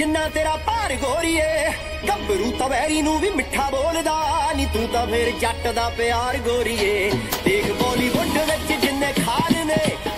जिन्ना तेरा भार गोरीए गभरू तवैरी नू भी मिठा बोलदा नी तू तां फिर जट दा प्यार गोरीए देख बॉलीवुड विच जिन्ने खान ने